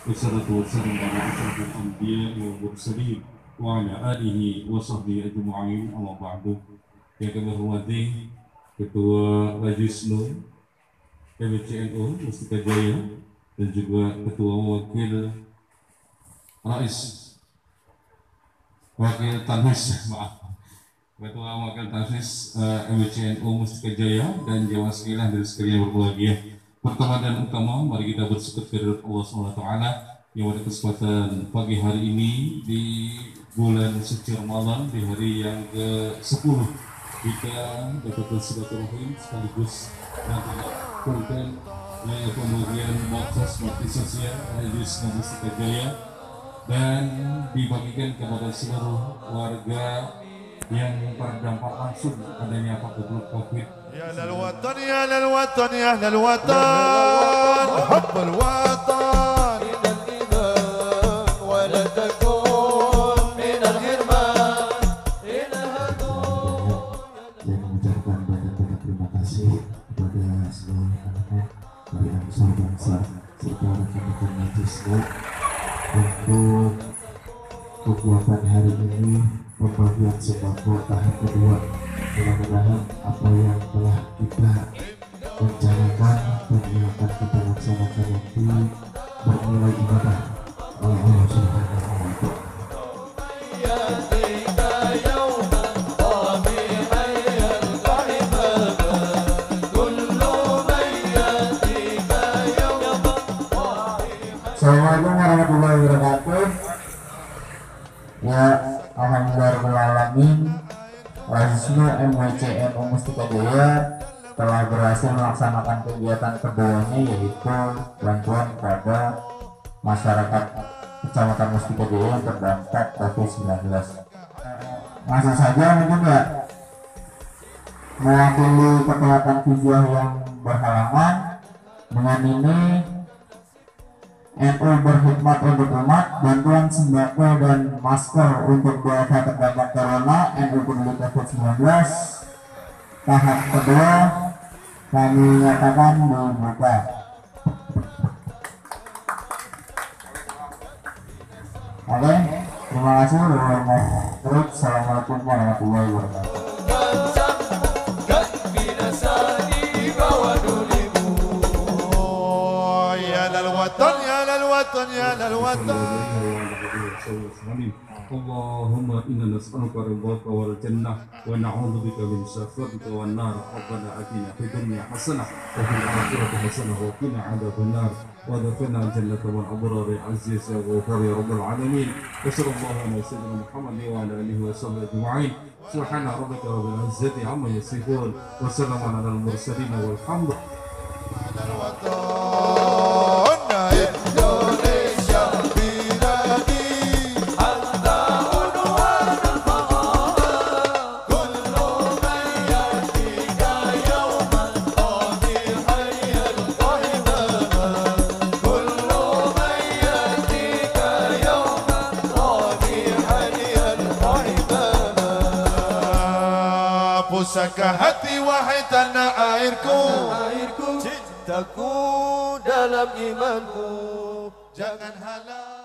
Wassalatu wassalamu ala asyrafil anbiya'i wal mursalin wa ala alihi wa sahbihi ajma'in, amma ba'du. Yang kami hormati Ketua Rajisnu PBCNU Mustika Jaya dan juga Ketua Wakil Tanhis, Ketua Wakil Tanhis MBCNU Mustika Jaya dan jamaah sekalian dari sekalian berbahagia. Pertama dan utama, mari kita bersyukur kepada Allah SWT yang pada kesempatan pagi hari ini di bulan suci Ramadan, di hari yang ke-10 kita dapat bersilaturahim sekaligus melakukan pembagian bakti sosial Rajisnu Mustika Jaya dan dibagikan kepada seluruh warga yang terdampak langsung adanya pandemi COVID. يا للوطن يا للوطن يا للوطن حب الوطن من الإيمان ولا تكون من الحرمان إلى هدوء. Saya mengucapkan banyak terima kasih kepada seluruh anak-anak dari Ansor Bangsa serta rekan-rekan Majisnu untuk kegiatan hari ini, pembagian sembako tahap kedua. Mudah-mudahan apa yang telah kita rencanakan dan yang akan kita laksanakan nanti bernilai ibadah oleh Allah Subhanahu wa Ta'ala. Assalamualaikum warahmatullahi wabarakatuh. Ya, alhamdulillahirrahmanirrahim. Rajisnu MBCNU Mustika Jaya telah berhasil melaksanakan kegiatan keduanya, yaitu bantuan kepada masyarakat Kecamatan Mustika Jaya yang terdampak COVID-19. Langsung saja mungkin ya, mewakili kegiatan visual yang berhalangan dengan ini NU berkhidmat untuk umat, bantuan sembako dan masker untuk daerah terdampak corona NU peduli COVID-19 tahap kedua kami nyatakan dibuka. Oke, terima kasih. Assalamualaikum warahmatullahi wabarakatuh. يا للوطن اللهم إنا نسألك رضاك والجنة ونعوذ بك من سخطك والنار. ربنا آتنا في الدنيا حسنة وفي الآخرة حسنة وقنا عذاب النار وادخلنا الجنة والأبرار عزيز يا غفار يا رب العالمين. وصلى الله على سيدنا محمد وعلى آله وصحبه أجمعين. سبحان ربك رب العزة عما يصفون وسلام على المرسلين والحمد pusaka hati wahai tanah airku, cintaku dalam imanku, jangan halang.